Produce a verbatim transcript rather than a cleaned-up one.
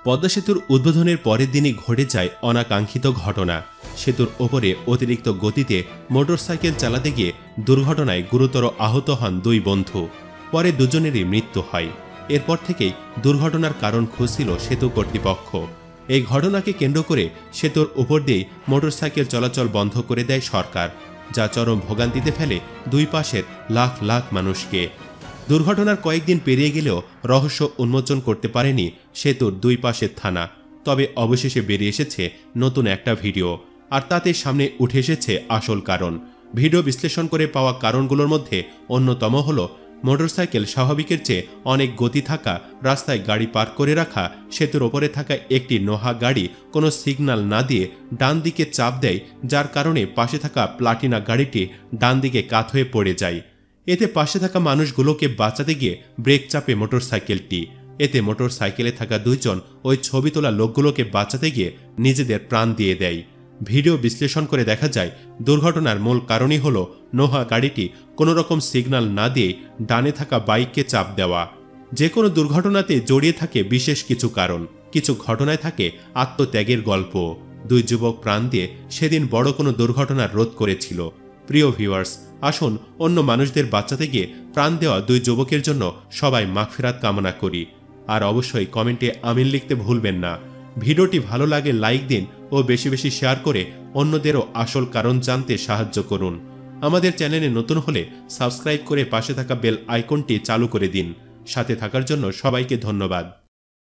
পদ্মা সেতুর উদ্বোধনের পরের দিনই ঘটে যায় অনাকাঙ্ক্ষিত ঘটনা। সেতুর ওপরে অতিরিক্ত গতিতে মোটরসাইকেল চালাতে গিয়ে দুর্ঘটনায় গুরুতর আহত হন দুই বন্ধু। পরে দুজনেরই মৃত্যু হয়। এরপর থেকেই দুর্ঘটনার কারণ খুঁজছিল সেতু কর্তৃপক্ষ। এই ঘটনাকে কেন্দ্র করে সেতুর উপর দিয়েই মোটরসাইকেল চলাচল বন্ধ করে দেয় সরকার, যা চরম ভোগান্তিতে ফেলে দুই পাশের লাখ লাখ মানুষকে। দুর্ঘটনার কয়েকদিন পেরিয়ে গেলেও রহস্য উন্মোচন করতে পারেনি সেতুর দুই পাশের থানা। তবে অবশেষে বেরিয়ে এসেছে নতুন একটা ভিডিও, আর তাতে সামনে উঠে এসেছে আসল কারণ। ভিডিও বিশ্লেষণ করে পাওয়া কারণগুলোর মধ্যে অন্যতম হল মোটরসাইকেল স্বাভাবিকের চেয়ে অনেক গতি থাকা, রাস্তায় গাড়ি পার্ক করে রাখা, সেতুর ওপরে থাকা একটি নোহা গাড়ি কোনো সিগন্যাল না দিয়ে ডান দিকে চাপ দেয়, যার কারণে পাশে থাকা প্লাটিনা গাড়িটি ডান দিকে কাত হয়ে পড়ে যায়। এতে পাশে থাকা মানুষগুলোকে বাঁচাতে গিয়ে ব্রেক চাপে মোটরসাইকেলটি। এতে মোটরসাইকেলে থাকা দুইজন ওই ছবি তোলা লোকগুলোকে বাঁচাতে গিয়ে নিজেদের প্রাণ দিয়ে দেয়। ভিডিও বিশ্লেষণ করে দেখা যায় দুর্ঘটনার মূল কারণই হল নোহা গাড়িটি কোনোরকম সিগন্যাল না দিয়ে ডানে থাকা বাইককে চাপ দেওয়া। যে কোনো দুর্ঘটনাতে জড়িয়ে থাকে বিশেষ কিছু কারণ, কিছু ঘটনায় থাকে আত্মত্যাগের গল্প। দুই যুবক প্রাণ দিয়ে সেদিন বড় কোনো দুর্ঘটনার রোধ করেছিল। প্রিয় ভিউয়ার্স, আসুন অন্য মানুষদের বাঁচাতে গিয়ে প্রাণ দেওয়া দুই যুবকের জন্য সবাই মাগফিরাত কামনা করি। আর অবশ্যই কমেন্টে আমিন লিখতে ভুলবেন না। ভিডিওটি ভালো লাগে লাইক দিন ও বেশি বেশি শেয়ার করে অন্যদেরও আসল কারণ জানতে সাহায্য করুন। আমাদের চ্যানেলে নতুন হলে সাবস্ক্রাইব করে পাশে থাকা বেল আইকনটি চালু করে দিন। সাথে থাকার জন্য সবাইকে ধন্যবাদ।